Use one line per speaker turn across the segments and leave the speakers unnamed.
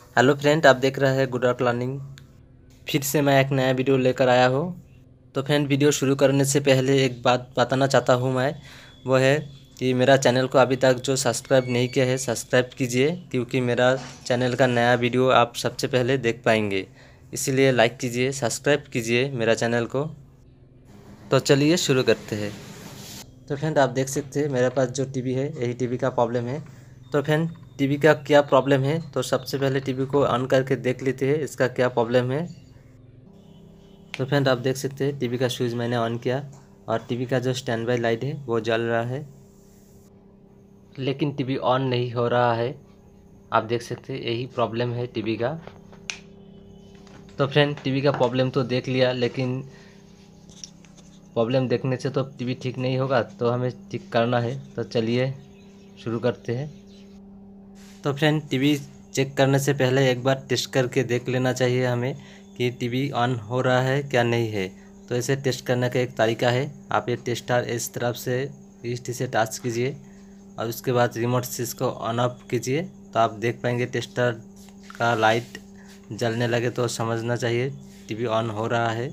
Hello friend, आप देख रहे हैं गुड आर्ट लर्निंग। फिर से मैं एक नया वीडियो लेकर आया हूँ। तो फ्रेंड, वीडियो शुरू करने से पहले एक बात बताना चाहता हूँ मैं। वो है कि मेरा चैनल को अभी तक जो सब्सक्राइब नहीं किया है, सब्सक्राइब कीजिए, क्योंकि मेरा चैनल का नया वीडियो आप सबसे पहले देख पाएंगे। इसीलिए लाइक कीजिए, सब्सक्राइब कीजिए मेरा चैनल को। तो चलिए शुरू करते हैं। तो फ्रेंड, आप देख सकते हैं मेरे पास जो टीवी है, यही टीवी का प्रॉब्लम है। तो फ्रेंड, टीवी का क्या प्रॉब्लम है, तो सबसे पहले टीवी को ऑन करके देख लेते हैं इसका क्या प्रॉब्लम है। तो फ्रेंड, आप देख सकते हैं टीवी का स्विच मैंने ऑन किया और टीवी का जो स्टैंड बाई लाइट है वो जल रहा है, लेकिन टीवी ऑन नहीं हो रहा है। आप देख सकते हैं यही प्रॉब्लम है टीवी का। तो फ्रेंड, टीवी का प्रॉब्लम तो देख लिया, लेकिन प्रॉब्लम देखने से तो टीवी ठीक नहीं होगा, तो हमें ठीक करना है। तो चलिए शुरू करते हैं। तो फ्रेंड, टीवी चेक करने से पहले एक बार टेस्ट करके देख लेना चाहिए हमें कि टीवी ऑन हो रहा है क्या नहीं है। तो ऐसे टेस्ट करने का एक तरीका है, आप ये टेस्टर इस तरफ से ईस्ट से टच कीजिए और उसके बाद रिमोट से इसको ऑन ऑफ कीजिए। तो आप देख पाएंगे टेस्टर का लाइट जलने लगे तो समझना चाहिए टीवी ऑन हो रहा है।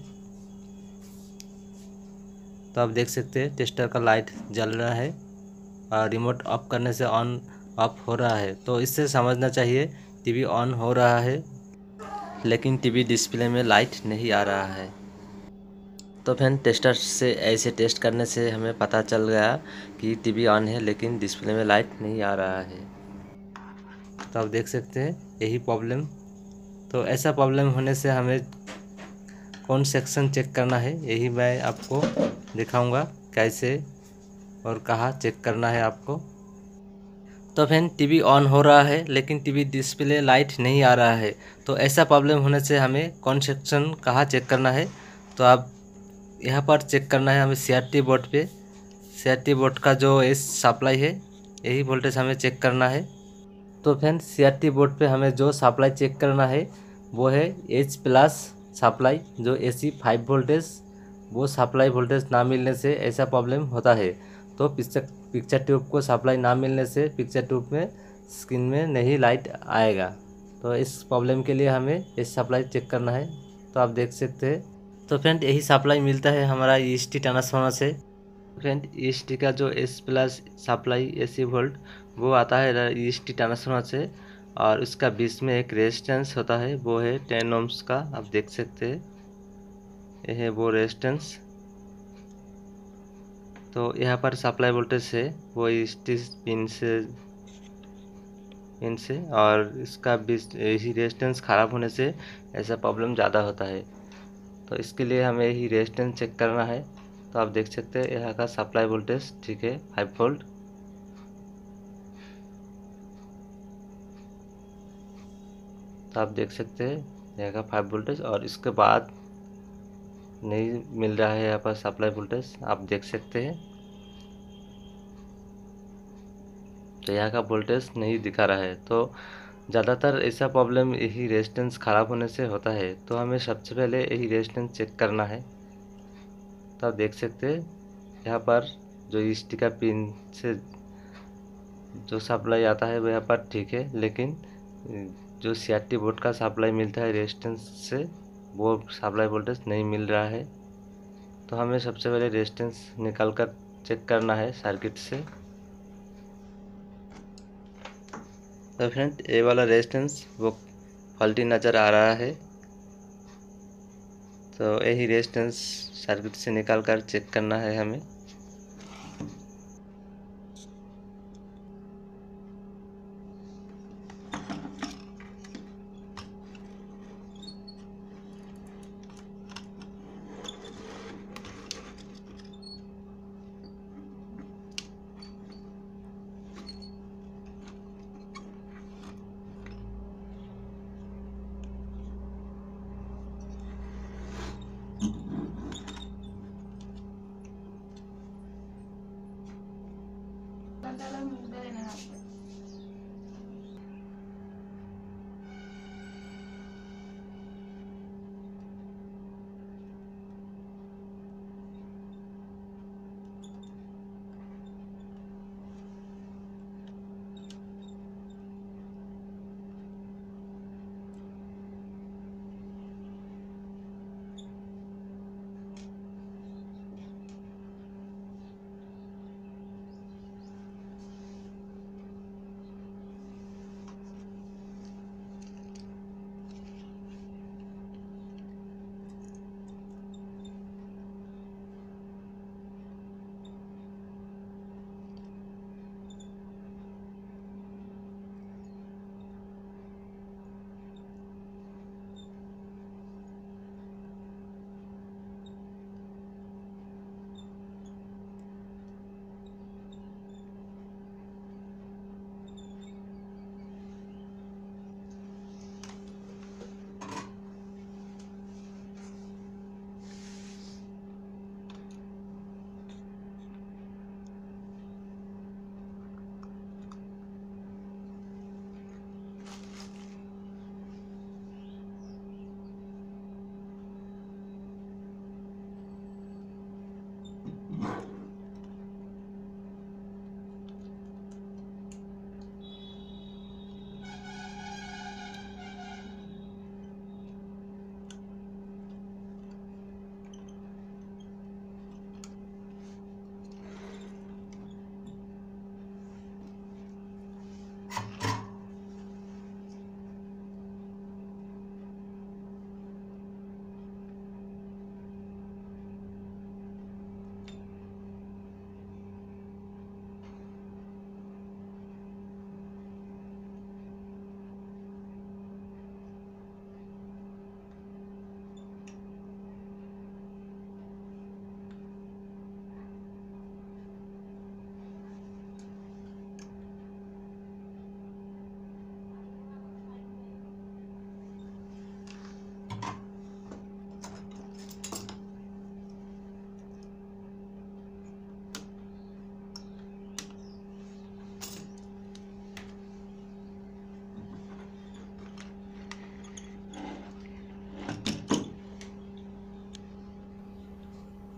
तो आप देख सकते हैं टेस्टर का लाइट जल रहा है और रिमोट ऑफ करने से ऑन ऑफ हो रहा है। तो इससे समझना चाहिए टीवी ऑन हो रहा है, लेकिन टीवी डिस्प्ले में लाइट नहीं आ रहा है। तो फ्रेंड, टेस्टर से ऐसे टेस्ट करने से हमें पता चल गया कि टीवी ऑन है लेकिन डिस्प्ले में लाइट नहीं आ रहा है। तो आप देख सकते हैं यही प्रॉब्लम। तो ऐसा प्रॉब्लम होने से हमें कौन सेक्शन चेक करना है, यही मैं आपको दिखाऊंगा कैसे और कहाँ चेक करना है आपको। तो फ्रेंड, टीवी ऑन हो रहा है लेकिन टीवी डिस्प्ले लाइट नहीं आ रहा है। तो ऐसा प्रॉब्लम होने से हमें कौन सेक्शन कहाँ चेक करना है, तो आप यहाँ पर चेक करना है हमें सीआरटी बोर्ड पे। सीआरटी बोर्ड का जो एस सप्लाई है, यही वोल्टेज हमें चेक करना है। तो फ्रेंड, सीआरटी बोर्ड पे हमें जो सप्लाई चेक करना है वो है एच प्लस सप्लाई, जो एसी 5 वोल्टेज। वो सप्लाई वोल्टेज ना मिलने से ऐसा प्रॉब्लम होता है। तो पिक्चर ट्यूब को सप्लाई ना मिलने से पिक्चर ट्यूब में स्क्रीन में नहीं लाइट आएगा। तो इस प्रॉब्लम के लिए हमें एच सप्लाई चेक करना है। तो आप देख सकते हैं। तो फ्रेंड, यही सप्लाई मिलता है हमारा ईएसटी ट्रांसफार्मर से। फ्रेंड, ईएसटी का जो S plus supply AC volt वो आता है ईएसटी ट्रांसफार्मर से, और उसका बीच में एक रेजिस्टेंस होता है, वो है 10 ओम्स का। आप देख सकते हैं यह है वो रेजिस्टेंस। तो यहाँ पर सप्लाई वोल्टेज है वो ईएसटी पिन से, और इसका बीच यही रेजिस्टेंस ख़राब होने से ऐसा प्रॉब्लम ज़्यादा होता है। तो इसके लिए हमें यही रेजिस्टेंस चेक करना है। तो आप देख सकते हैं यहाँ का सप्लाई वोल्टेज ठीक है 5 वोल्ट। तो आप देख सकते हैं यहाँ का 5 वोल्टेज, और इसके बाद नहीं मिल रहा है यहाँ पर सप्लाई वोल्टेज, आप देख सकते हैं। तो यहाँ का वोल्टेज नहीं दिखा रहा है। तो ज़्यादातर ऐसा प्रॉब्लम यही रेजिस्टेंस ख़राब होने से होता है। तो हमें सबसे पहले यही रेजिस्टेंस चेक करना है। तो आप देख सकते हैं यहाँ पर जो ईएसटी का पिन से जो सप्लाई आता है वो यहाँ पर ठीक है, लेकिन जो सीआरटी बोर्ड का सप्लाई मिलता है रेजिस्टेंस से, वो सप्लाई वोल्टेज नहीं मिल रहा है। तो हमें सबसे पहले रेजिस्टेंस निकाल कर चेक करना है सर्किट से। तो फ्रेंड, ये वाला रेजिस्टेंस वो फॉल्टी नज़र आ रहा है। तो यही रेजिस्टेंस सर्किट से निकाल कर चेक करना है हमें।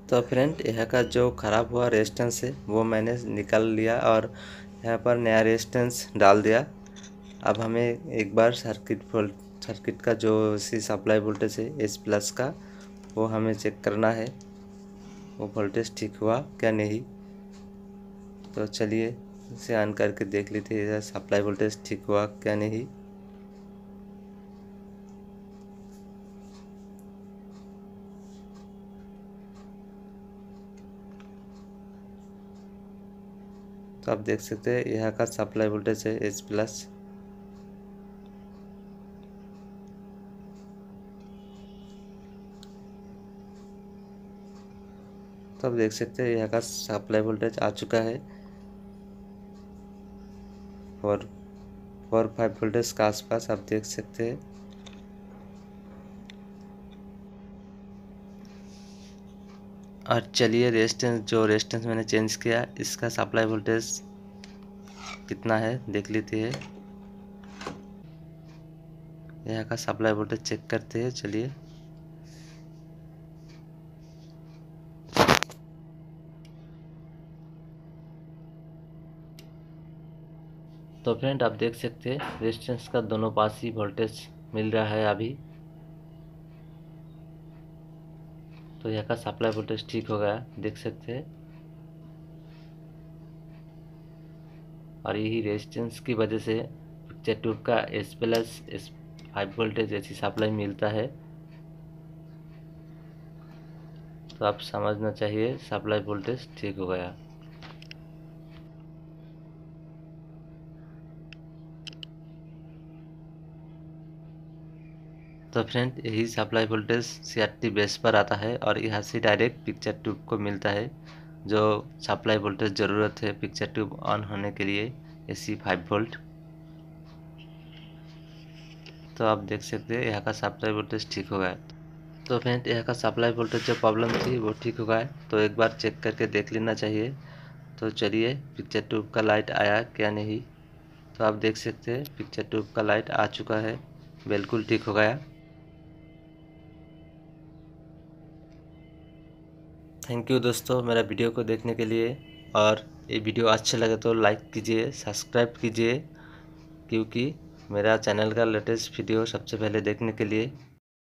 तो फ्रेंड यहाँ का जो ख़राब हुआ रेजिस्टेंस है वो मैंने निकाल लिया और यहाँ पर नया रेजिस्टेंस डाल दिया। अब हमें एक बार सर्किट का जो सी सप्लाई वोल्टेज है S+ का वो हमें चेक करना है, वो वोल्टेज ठीक हुआ क्या नहीं। तो चलिए इसे ऑन करके देख लेते हैं सप्लाई वोल्टेज ठीक हुआ क्या नहीं। तो आप देख सकते हैं यहाँ का सप्लाई वोल्टेज है S+। तो आप देख सकते हैं यहाँ का सप्लाई वोल्टेज आ चुका है 4.5 वोल्टेज के आसपास आप देख सकते हैं। और चलिए रेजिस्टेंस मैंने चेंज किया, इसका सप्लाई वोल्टेज कितना है देख लेते हैं। यहाँ का सप्लाई वोल्टेज चेक करते हैं। चलिए तो फ्रेंड आप देख सकते हैं रेजिस्टेंस का दोनों पास ही वोल्टेज मिल रहा है अभी। तो यहाँ का सप्लाई वोल्टेज ठीक हो गया देख सकते हैं। और यही रेजिस्टेंस की वजह से पिक्चर ट्यूब का S+ 5 वोल्टेज ऐसी सप्लाई मिलता है। तो आप समझना चाहिए सप्लाई वोल्टेज ठीक हो गया। तो फ्रेंड यही सप्लाई वोल्टेज CRT बेस पर आता है और यहाँ से डायरेक्ट पिक्चर ट्यूब को मिलता है जो सप्लाई वोल्टेज ज़रूरत है पिक्चर ट्यूब ऑन होने के लिए AC 5 वोल्ट। तो आप देख सकते हैं यहाँ का सप्लाई वोल्टेज ठीक हो गया। तो फ्रेंड यहाँ का सप्लाई वोल्टेज जो प्रॉब्लम थी वो ठीक हो गया, तो एक बार चेक करके देख लेना चाहिए। तो चलिए पिक्चर ट्यूब का लाइट आया क्या नहीं। तो आप देख सकते हैं पिक्चर ट्यूब का लाइट आ चुका है, बिल्कुल ठीक हो गया। थैंक यू दोस्तों मेरा वीडियो को देखने के लिए, और ये वीडियो अच्छा लगे तो लाइक कीजिए, सब्सक्राइब कीजिए, क्योंकि मेरा चैनल का लेटेस्ट वीडियो सबसे पहले देखने के लिए